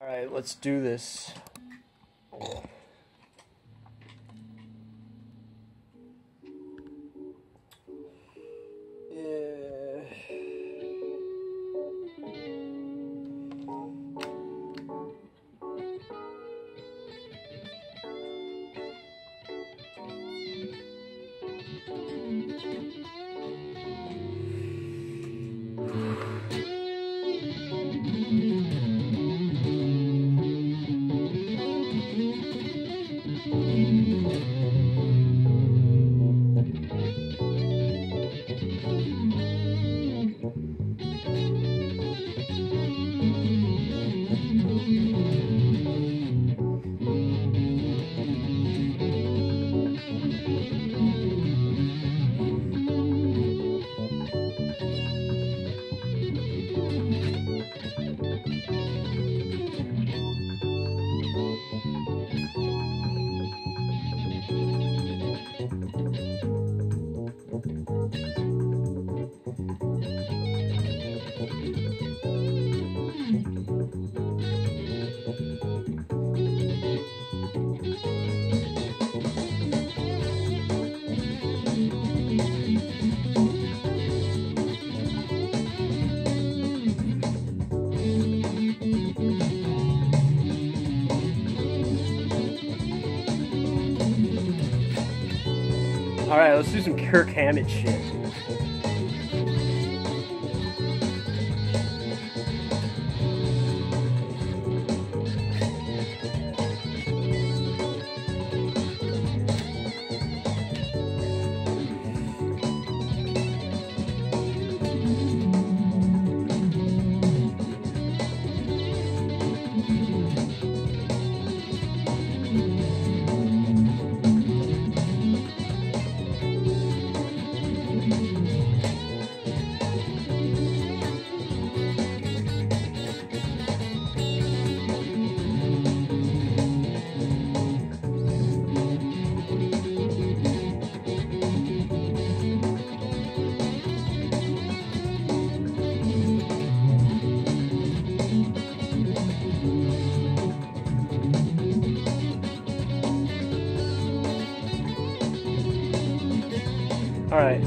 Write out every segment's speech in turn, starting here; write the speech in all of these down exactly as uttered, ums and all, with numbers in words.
Alright, let's do this. Yeah. Alright, let's do some Kirk Hammett shit. Alright.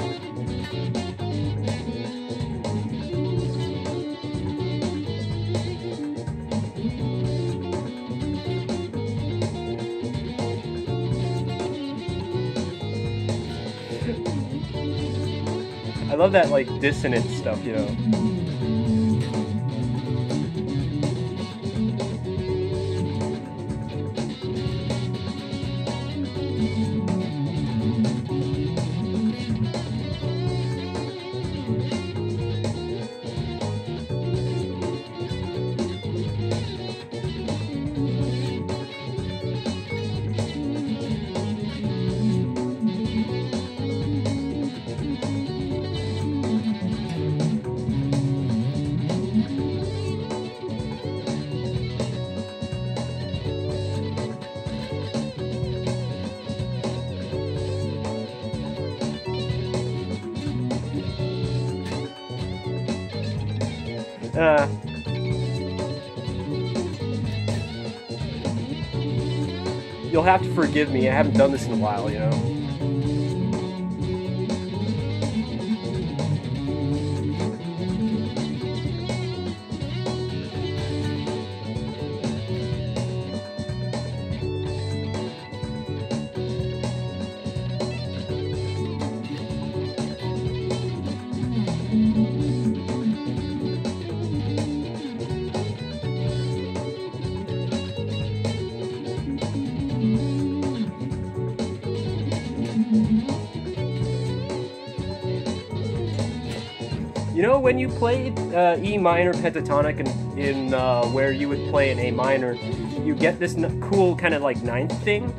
I love that, like, dissonant stuff, you know. Uh, you'll have to forgive me, I haven't done this in a while, you know? You know, when you played uh, E minor pentatonic in, in uh, where you would play an A minor, you get this n cool kind of like ninth thing.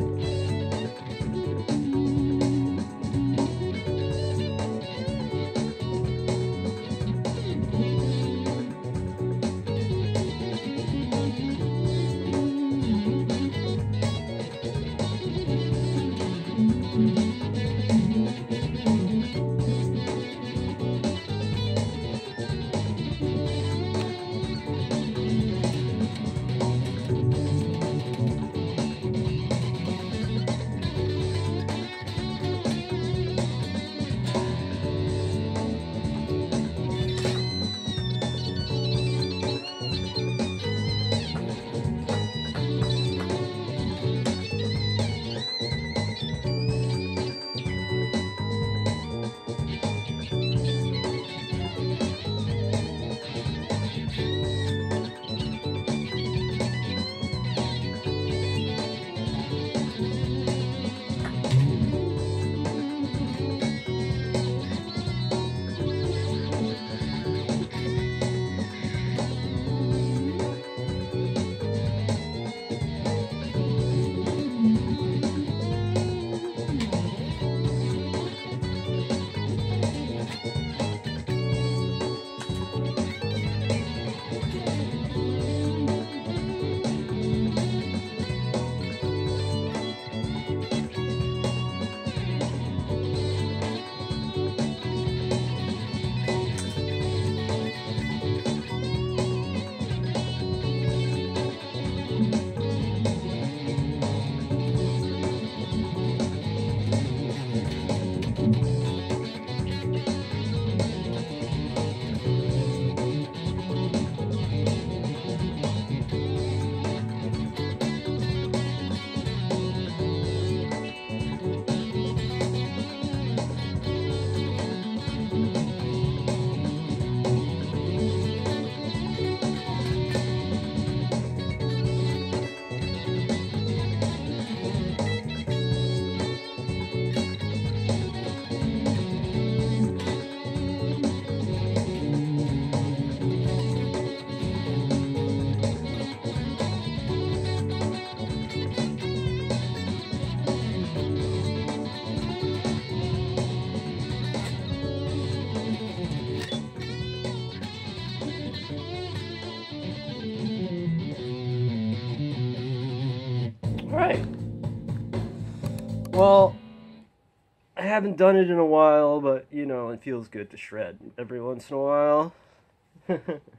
Well, I haven't done it in a while, but, you know, it feels good to shred every once in a while.